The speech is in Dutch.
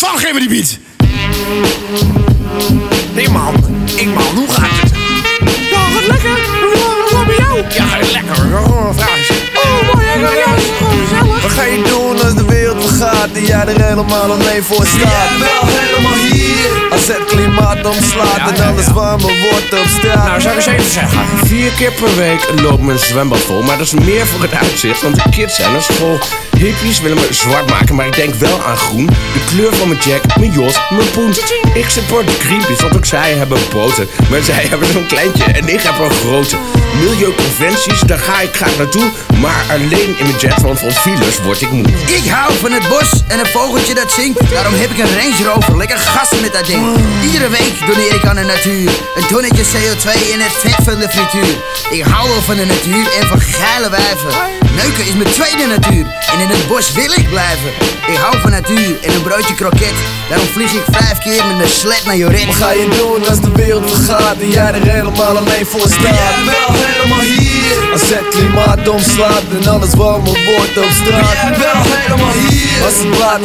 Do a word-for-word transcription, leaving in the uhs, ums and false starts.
Twan, geef me die beat. Nee man, ik man, hoe gaat het? Ja, gaat lekker. Hoe gaat het bij jou? Ja, gaat lekker. Oh, vraag eens. Oh, mooi. Ja, ja, is gewoon gezellig. Wat ga je doen als de wereld vergaat en jij er helemaal alleen voor staat? Jij wel helemaal hier. Als het klimaat omslaat Ja, en ja, alles ja. warmer wordt op straat. Nou, zou ik eens even zeggen. Vier keer per week loopt mijn zwembad vol, maar dat is meer voor het uitzicht. Want de kids zijn naar school. Hippies willen me zwart maken, maar ik denk wel aan groen. De kleur van mijn jack, mijn jas, mijn poen. Ik support de Greenpeace, want ook zij hebben boten. Maar zij hebben zo'n kleintje en ik heb een grote. Milieuconventies, daar ga ik graag naartoe. Maar alleen in mijn jet, want van files word ik moe. Ik hou van het bos en een vogeltje dat zingt. Daarom heb ik een Range Rover, lekker gassen met dat ding. Iedere week doneer ik aan de natuur. Een tonnetje C O twee in het vet van de frituur. Ik hou wel van de natuur en van geile wijven. Neuken is mijn tweede natuur en in het bos wil ik blijven. Ik hou van natuur en een broodje kroket. Daarom vlieg ik vijf keer met mijn sled naar Joret. Wat ga je doen als de wereld vergaat en jij er helemaal alleen voor staat? Jij wel helemaal hier. Als het klimaat omslaat en alles warmer wordt op straat. Jij wel helemaal hier. Als het water